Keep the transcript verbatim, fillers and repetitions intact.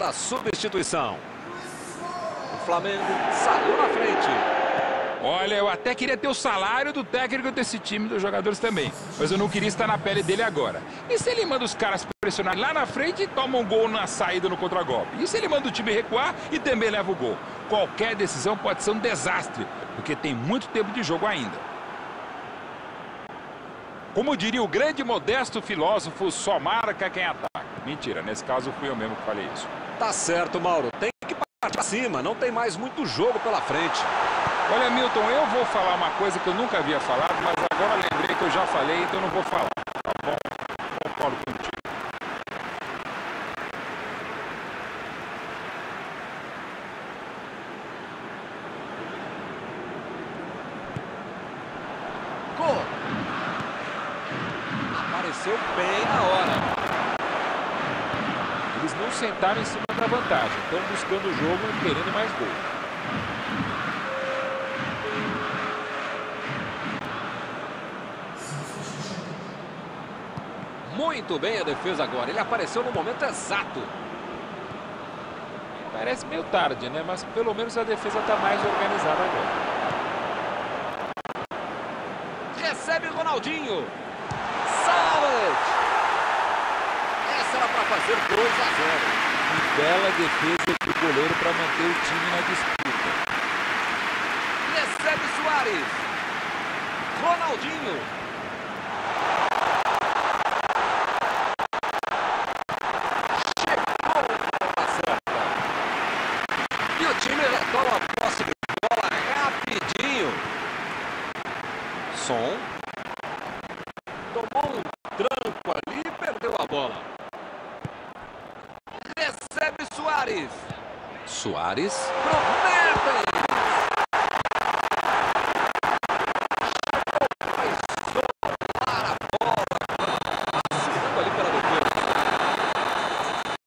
da substituição. O Flamengo saiu na frente. Olha, eu até queria ter o salário do técnico desse time, dos jogadores também. Mas eu não queria estar na pele dele agora. E se ele manda os caras pressionarem lá na frente e toma um gol na saída no contragolpe? E se ele manda o time recuar e também leva o gol? Qualquer decisão pode ser um desastre, porque tem muito tempo de jogo ainda. Como diria o grande e modesto filósofo, só marca quem ataca. Mentira, nesse caso fui eu mesmo que falei isso. Tá certo, Mauro. Tem que partir pra cima, não tem mais muito jogo pela frente. Olha, Milton, eu vou falar uma coisa que eu nunca havia falado, mas agora lembrei que eu já falei, então não vou falar. Tá bom? Concordo contigo. Gol! Apareceu bem na hora. Eles não sentaram em cima da vantagem, estão buscando o jogo e querendo mais gol. Muito bem a defesa agora. Ele apareceu no momento exato. Parece meio tarde, né? Mas pelo menos a defesa está mais organizada agora. Recebe o Ronaldinho. Salve! Essa era para fazer dois a zero. E bela defesa do goleiro para manter o time na disputa. Recebe Suárez. Ronaldinho. E o time retoma a posse de bola rapidinho. Som. Tomou um tranco ali e perdeu a bola. Recebe Suárez. Suárez. Pro Mertens.